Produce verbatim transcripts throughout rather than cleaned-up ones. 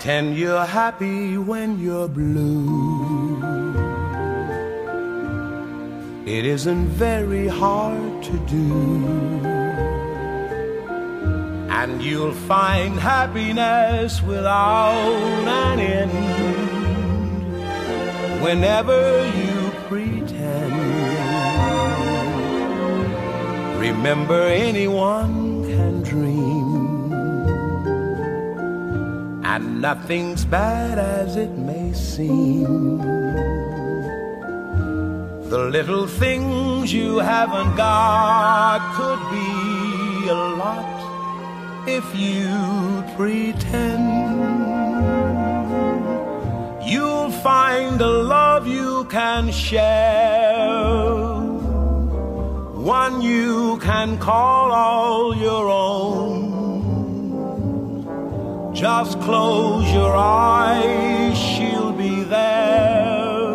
Pretend you're happy when you're blue. It isn't very hard to do, and you'll find happiness without an end whenever you pretend. Remember, anyone can dream, and nothing's bad as it may seem. The little things you haven't got could be a lot if you pretend. You'll find a love you can share, one you can call all your own. Just close your eyes, she'll be there.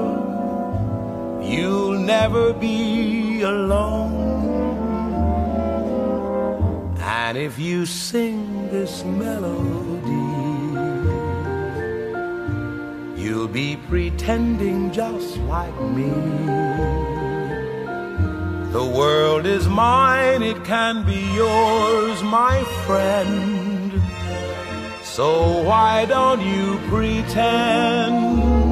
You'll never be alone. And if you sing this melody, you'll be pretending just like me. The world is mine, it can be yours, my friend. So why don't you pretend?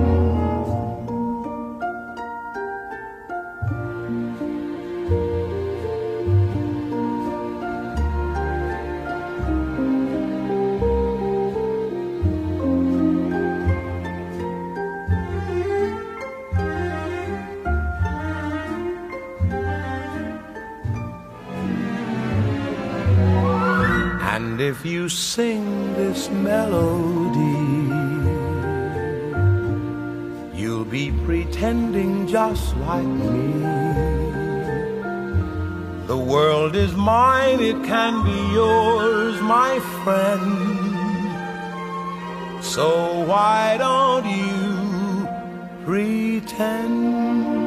And if you sing this melody, you'll be pretending just like me. The world is mine, it can be yours, my friend. So why don't you pretend?